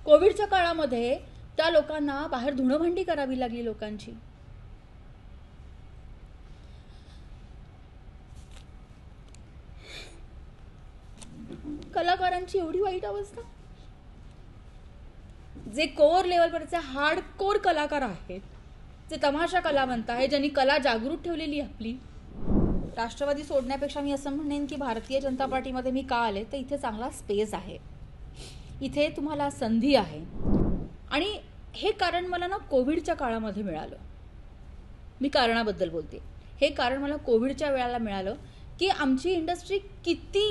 कोविडच्या काळामध्ये त्या लोकांना बाहेर धुणंभांडी करावी लागली लोकांची. कलाकारांची एवढी वाईट अवस्था. जे कोर लेवलवरचे हार्ड कोर कलाकार आहेत, जे तमाशा कलावंत आहे, ज्यांनी कला जागृत ठेवलेली आपली. राष्ट्रवादी सोडण्यापेक्षा मी असं म्हणेन की भारतीय जनता पार्टीमध्ये मी का आले तर इथे चांगला स्पेस आहे, इथे तुम्हाला संधी आहे. आणि हे कारण मला ना कोविडच्या काळामध्ये मिळालं. मी कारणाबद्दल बोलते. हे कारण मला कोविडच्या वेळेला मिळालं की आमची इंडस्ट्री किती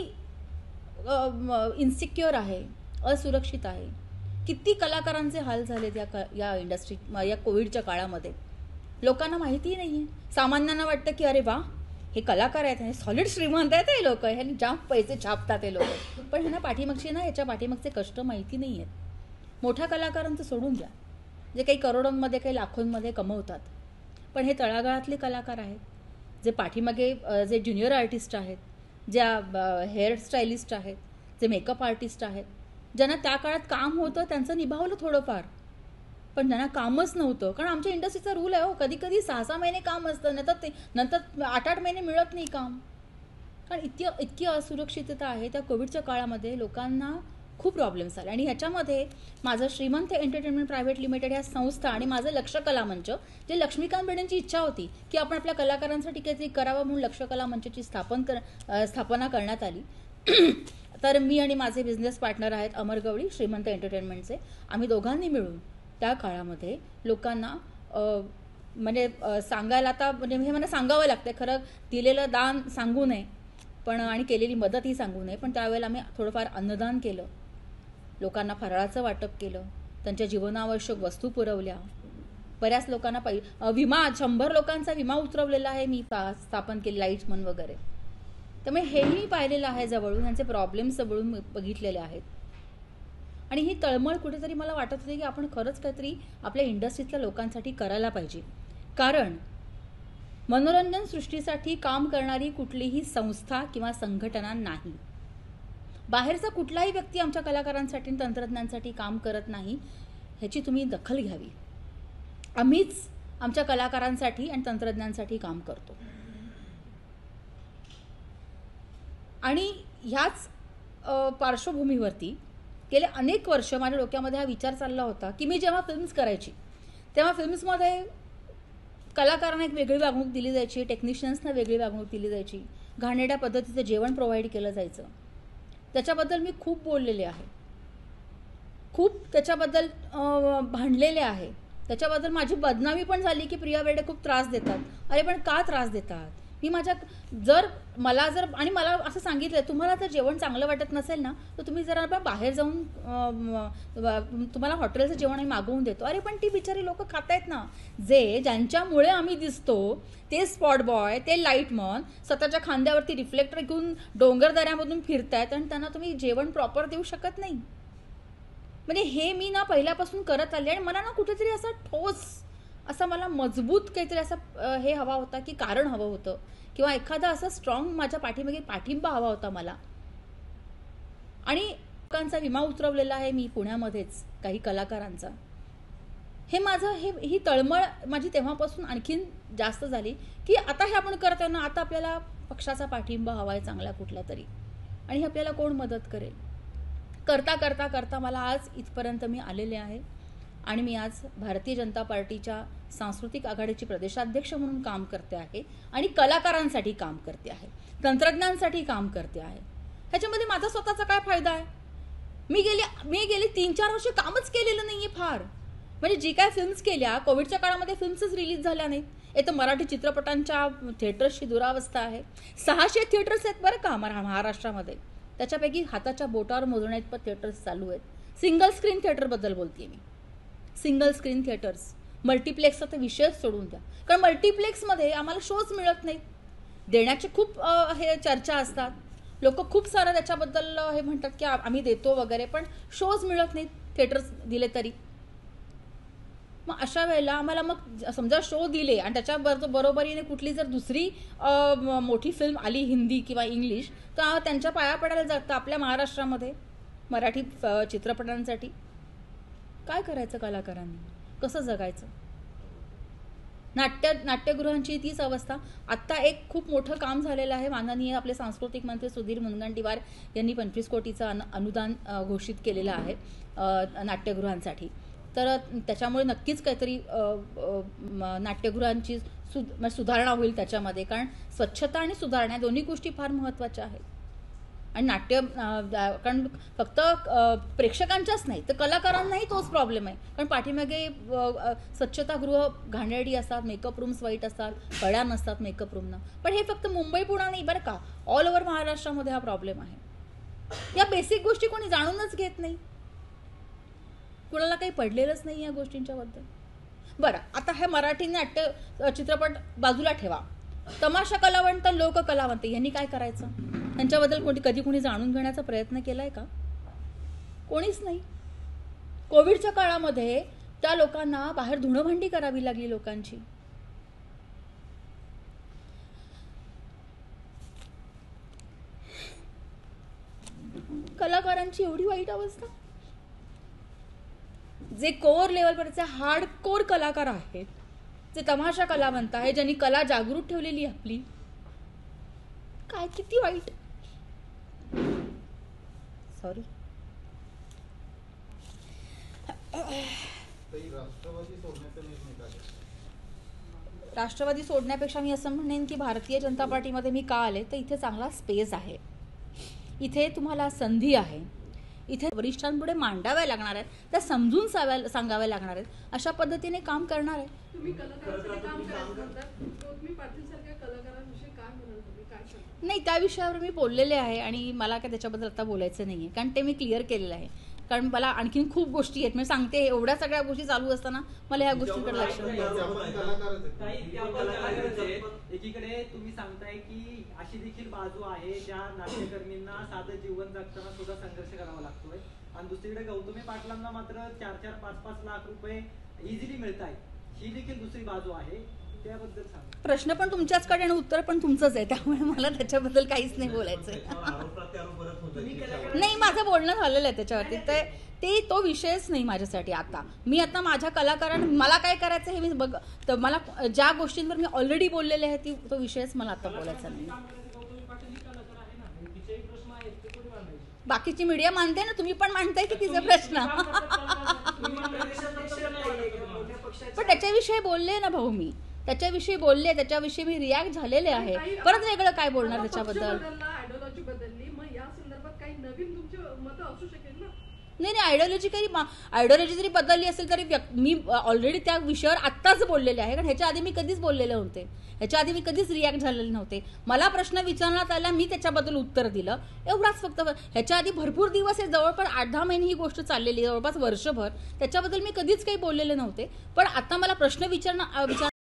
इन्सिक्युअर आहे, असुरक्षित आहे. किती कलाकारांचे हाल झाले या इंडस्ट्रीत या कोविडच्या काळामध्ये. लोकांना माहितीही नाही आहे. सामान्यांना वाटतं की अरे वा, हे कलाकार आहेत, हे सॉलिड श्रीमंत आहेत, हे लोक, ह्यांनी जाम पैसे छापतात हे लोक. पण ह्यांना पाठीमागचे ना, याच्या पाठीमागचे कष्ट माहिती नाही आहेत. मोठ्या कलाकारांचं सोडून द्या, जे काही करोडोंमध्ये काही लाखोंमध्ये कमवतात. पण हे तळागाळातले कलाकार आहेत, जे पाठीमागे जे ज्युनियर आर्टिस्ट आहेत, ज्या हेअरस्टायलिस्ट आहेत, जे मेकअप आर्टिस्ट आहेत, ज्यांना त्या काळात काम होतं त्यांचं निभावलं थोडंफार. पण त्यांना कामच नव्हतं. कारण आमच्या इंडस्ट्रीचा रूल आहे हो, कधी कधी 6-6 महिने काम असतं, नंतर 8-8 महिने मिळत नाही काम. कारण इतकी असुरक्षितता आहे. त्या कोविडच्या काळामध्ये लोकांना खूप प्रॉब्लेम्स आले. आणि ह्याच्यामध्ये माझं श्रीमंत एंटरटेनमेंट प्रायव्हेट लिमिटेड या संस्था आणि माझं लक्ष कला मंच, जे लक्ष्मीकांत बेर्डेंची इच्छा होती की आपण आपल्या कलाकारांसाठी काहीतरी करावं, म्हणून लक्ष कला मंचची स्थापना करण्यात आली. तर मी आणि माझे बिझनेस पार्टनर आहेत अमर गवळी, श्रीमंत एंटरटेनमेंटचे. आम्ही दोघांनी मिळून त्या काळामध्ये लोकांना म्हणजे सांगायला, आता म्हणजे हे मला सांगावं लागतं खरं, दिलेलं दान सांगू नये पण, आणि केलेली मदतही सांगू नये, पण त्यावेळेला आम्ही थोडंफार अन्नदान केलं, लोकांना फराळाचं वाटप केलं, त्यांच्या जीवनावश्यक वस्तू पुरवल्या. बऱ्याच लोकांना विमा, 100 लोकांचा विमा उतरवलेला आहे मी स्थापन केली, लाईट्समन वगैरे. त्यामुळे हेही पाहिलेलं आहे जवळून, त्यांचे प्रॉब्लेम्स जवळून बघितलेले आहेत. आणि ही तळमळ कुठेतरी मला वाटत होती की आपण खरंच काहीतरी आपल्या इंडस्ट्रीतल्या लोकांसाठी करायला पाहिजे. कारण मनोरंजन सृष्टीसाठी काम करणारी कुठलीही संस्था किंवा संघटना नाही, बाहेरचा कुठलाही व्यक्ती आमच्या कलाकारांसाठी तंत्रज्ञानासाठी काम करत नाही. ह्याची तुम्ही दखल घ्यावी. आम्हीच आमच्या कलाकारांसाठी आणि तंत्रज्ञानासाठी काम करतो. आणि ह्याच पार्श्वभूमीवरती गेले अनेक वर्ष माझ्या डोक्यामध्ये हा विचार चालला होता की मी जेव्हा फिल्म्स करायची तेव्हा फिल्म्समध्ये कलाकारांना एक वेगळी वागणूक दिली जायची, टेक्निशियन्सना वेगळी वागणूक दिली जायची, घाणेरड्या पद्धतीचं जेवण प्रोव्हाइड केलं जायचं. त्याच्याबद्दल मी खूप बोललेले आहे, खूप त्याच्याबद्दल भांडलेले आहे. त्याच्याबद्दल माझी बदनामी पण झाली की प्रिया बेर्डे खूप त्रास देतात. अरे पण का त्रास देतात? मी मला आणि मला असं सांगितलं, तुम्हाला जर जेवण चांगलं वाटत नसेल ना तर तुम्ही जरा बाहेर जाऊन तुम्हाला हॉटेलचं जेवण आम्ही मागवून देतो. अरे पण ती बिचारी लोक खातायत ना, ज्यांच्यामुळे आम्ही दिसतो, ते स्पॉट बॉय, ते लाईटमन स्वतःच्या खांद्यावरती रिफ्लेक्टर घेऊन डोंगरदऱ्यामधून फिरतायत आणि त्यांना तुम्ही जेवण प्रॉपर देऊ शकत नाही. म्हणजे हे मी ना पहिल्यापासून करत आले. आणि मला ना कुठेतरी असा ठोस, असा मला मजबूत काहीतरी असा हे हवा होता की कारण हवं होतं, किंवा एखादा असा स्ट्रॉंग माझ्या पाठीमागे पाठिंबा हवा होता मला. आणि लोकांचा विमा उतरवलेला आहे मी पुण्यामध्येच, काही कलाकारांचा. हे माझं ही तळमळ माझी तेव्हापासून आणखीन जास्त झाली की आता हे आपण करतोय ना, आता आपल्याला पक्षाचा पाठिंबा हवा आहे चांगला कुठला तरी, आणि हे आपल्याला कोण मदत करेल. करता करता करता मला आज इथपर्यंत मी आलेले आहे. आणि मी आज भारतीय जनता पार्टीच्या सांस्कृतिक आघाडीची प्रदेशाध्यक्ष म्हणून काम करते आहे, आणि कलाकारांसाठी काम करते आहे, तंत्रज्ञानासाठी काम करते आहे. ह्याच्यामध्ये माझा स्वतःचा काय फायदा आहे? मी गेली 3-4 वर्ष कामच केलेलं नाहीये फार. म्हणजे जी काय फिल्म्स केल्या, कोविडच्या काळामध्ये फिल्म्सच रिलीज झाल्या नाहीत. तर मराठी चित्रपटांच्या थिएटर्सची दुरावस्था आहे. 600 थिएटर्स आहेत बरं का महाराष्ट्रामध्ये. त्याच्यापैकी हाताच्या बोटावर मोजण्या इतपत थिएटर्स चालू आहेत. सिंगल स्क्रीन थिएटरबद्दल बोलते मी. सिंगल स्क्रीन थिएटर्स, मल्टिप्लेक्सचा तर विषयच सोडून द्या. कारण मल्टिप्लेक्समध्ये आम्हाला शोज मिळत नाहीत. देण्याचे खूप हे चर्चा असतात, लोक खूप सारं त्याच्याबद्दल हे म्हणतात की आम्ही देतो वगैरे, पण शोज मिळत नाहीत थिएटर्स दिले तरी. मग अशा वेळेला आम्हाला मग समजा शो दिले आणि त्याच्या बरोबरीने कुठली जर दुसरी मोठी फिल्म आली हिंदी किंवा इंग्लिश, तर त्यांच्या पाया पडायला जातं आपल्या महाराष्ट्रामध्ये मराठी चित्रपटांसाठी. काय करायचं कलाकारांनी, कसं जगायचं? नाट्यगृहांची तीच अवस्था. आत्ता एक खूप मोठं काम झालेलं आहे. माननीय आपले सांस्कृतिक मंत्री सुधीर मुनगंटीवार यांनी 25 कोटीचं अनुदान घोषित केलेलं आहे नाट्यगृहांसाठी. तर त्याच्यामुळे नक्कीच काहीतरी नाट्यगृहांची सुधारणा होईल त्याच्यामध्ये, कारण स्वच्छता आणि सुधारणा दोन्ही गोष्टी फार महत्त्वाच्या आहेत. आणि कारण फक्त प्रेक्षकांच्याच नाही तर कलाकारांनाही तोच प्रॉब्लेम आहे, कारण पाठीमागे स्वच्छतागृह घाणेरडी असतात, मेकअप रूम्स वाईट असतात, कड्या नसतात मेकअप रूमनं. पण हे फक्त मुंबई पुणे नाही बरं का, ऑल ओव्हर महाराष्ट्रामध्ये हा प्रॉब्लेम आहे. या बेसिक गोष्टी कोणी जाणूनच घेत नाही, कुणाला काही पडलेलंच नाही या गोष्टींच्याबद्दल. बरं, आता हे मराठी नाट्य चित्रपट बाजूला ठेवा, तमाशा कलावंत, लोककलावंत यांनी काय करायचं? त्यांच्याबद्दल कधी कोणी जाणून घेण्याचा प्रयत्न केलाय का? कोणीच नाही. कोविडच्या काळामध्ये त्या लोकांना बाहेर धुणंभांडी करावी लागली लोकांची. कलाकारांची एवढी वाईट अवस्था. जे कोर लेवलपर्यंतचे हार्ड कोर कलाकार आहेत, जे तमाशा कलावंत आहे, ज्यांनी कला जागृत ठेवलेली आपली, काय किती वाईट. सॉरी. राष्ट्रवादी सोडण्यापेक्षा मी असं म्हणेन की भारतीय जनता पार्टीमध्ये मी का आले तर इथे चांगला स्पेस आहे, इथे तुम्हाला संधी आहे, इथे वरिष्ठांपुढे मांडाव्या लागणार आहेत, त्या समजून सांगाव्या लागणार आहेत, अशा पद्धतीने काम करणार आहे. नाही, त्या विषयावर मी बोललेले आहे आणि मला काय त्याच्याबद्दल आता बोलायचं नाही आहे, कारण ते मी क्लिअर केलेलं आहे. कारण मला आणखीन खूप गोष्टी आहेत, मी सांगते एवढ्या सगळ्या गोष्टी चालू असताना मला ह्या गोष्टींकडे लक्ष एकीकडे तुम्ही सांगताय की अशी देखील बाजू आहे ज्या नाट्यकर्मींना साधं जीवन जगताना सुद्धा संघर्ष करावा लागतोय, आणि दुसरीकडे गौतमी पाटलांना मात्र 4-4, 5-5 लाख रुपये इझिली मिळत आहेत, ही देखील दुसरी बाजू आहे. त्याबद्दल सांगा. प्रश्न पण तुमच्याचकडे आणि उत्तर पण तुमचंच आहे, त्यामुळे मला त्याच्याबद्दल काहीच नाही बोलायचं. नाही, माझं बोलणं झालेलं आहे त्याच्यावरती, तो विषयच नाही माझ्यासाठी. आता माझ्या कलाकारांना मला काय करायचं हे मी तर मला ज्या गोष्टींवर मी ऑलरेडी बोललेले आहे तो विषयच मला आता बोलायचा नाही. बाकीची मीडिया मानते ना, तुम्ही पण मानताय की तिचा प्रश्न. पण त्याच्याविषयी बोलले ना भाऊ, मी त्याच्याविषयी बोलले, त्याच्याविषयी मी रिॲक्ट झालेले आहे. परत वेगळं काय बोलणार त्याच्याबद्दल? नाही, आयडिओलॉजी जरी बदलली असेल तरी मी ऑलरेडी त्या विषयावर आत्ताच बोललेले आहे, कारण ह्याच्या आधी मी कधीच बोललेले नव्हते, ह्याच्या आधी मी कधीच रिॲक्ट झालेले नव्हते. मला प्रश्न विचारण्यात आला, मी त्याच्याबद्दल उत्तर दिलं, एवढाच फक्त. ह्याच्या आधी भरपूर दिवस आहे, जवळपास 8-10 महिने ही गोष्ट चाललेली, जवळपास वर्षभर त्याच्याबद्दल मी कधीच काही बोललेले नव्हते. पण आता मला प्रश्न विचार